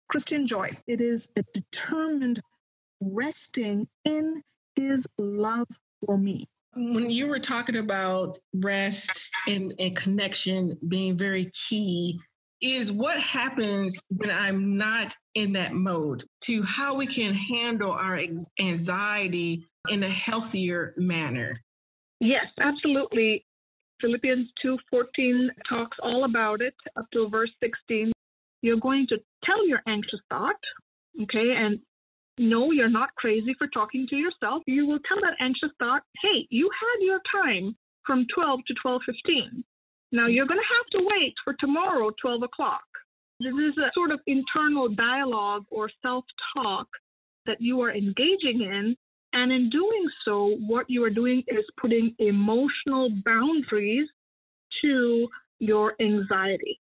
Christian joy. It is a determined resting in his love for me. When you were talking about rest and connection being very key, is what happens when I'm not in that mode to how we can handle our anxiety in a healthier manner. Yes, absolutely. Philippians 2:14 talks all about it up to verse 16. You're going to tell your anxious thought, okay, and no, you're not crazy for talking to yourself. You will tell that anxious thought, hey, you had your time from 12 to 12:15. Now you're going to have to wait for tomorrow, 12 o'clock. This is a sort of internal dialogue or self-talk that you are engaging in. And in doing so, what you are doing is putting emotional boundaries to your anxiety.